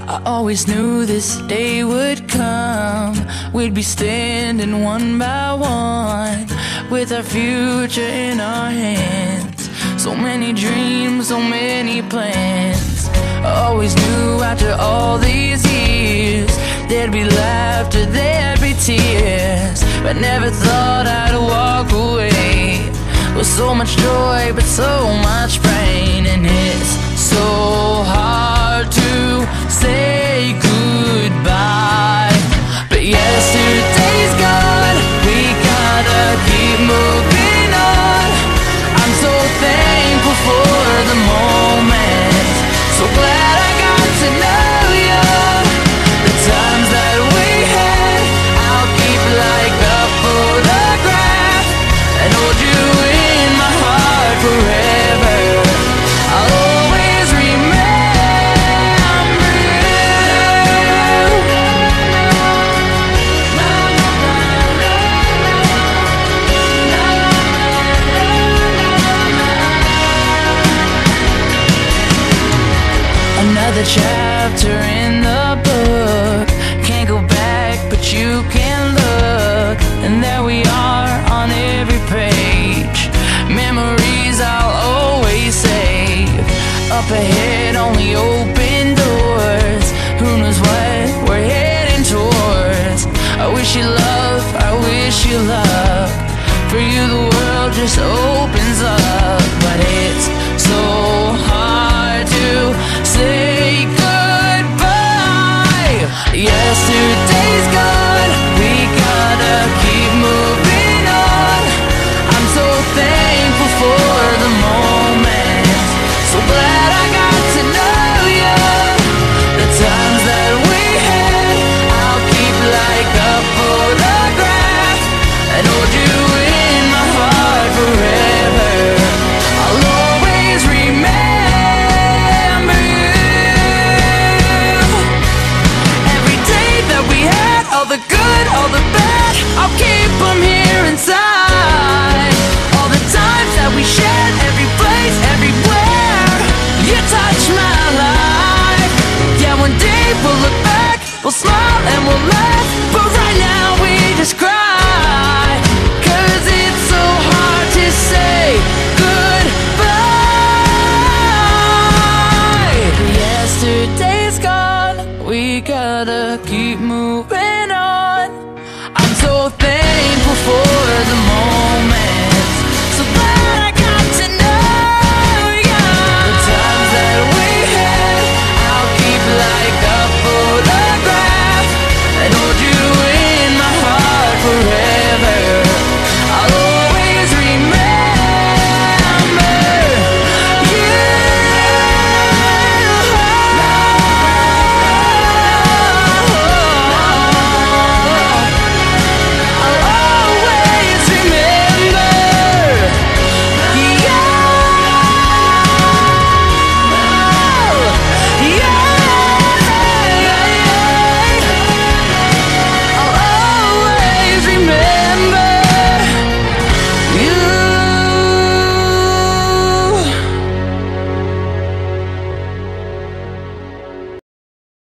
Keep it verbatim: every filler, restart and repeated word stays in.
I always knew this day would come. We'd be standing one by one with our future in our hands. So many dreams, so many plans. I always knew after all these years there'd be laughter, there'd be tears, but never thought I'd walk away with so much joy but so much pain. And it's so hard to say goodbye, but yesterday's gone, we gotta keep moving on. I'm so thankful for the moment, so glad I got to know you. The times that we had, I'll keep like a photograph and hold you in my heart forever. I'll always remember you. Another chapter in the book, can't go back but you can look, and there we are on every page. Memories I'll always save. Up ahead only open doors, who knows what we're heading towards. I wish you love, I wish you luck. For you the world just opens up, but it's so hard to say goodbye. Yesterday's gone, we gotta keep moving on. I'm so thankful for the moment, so glad I got to know you. The times that we had, I'll keep like a photograph and hold you in my heart forever. I'll always remember you. Every day that we had, all the good, all the bad, I'll keep them here inside. All the times that we shared, every place, everywhere, you touched my life. Yeah, one day we'll look back, we'll smile and we'll laugh, but right now we just cry.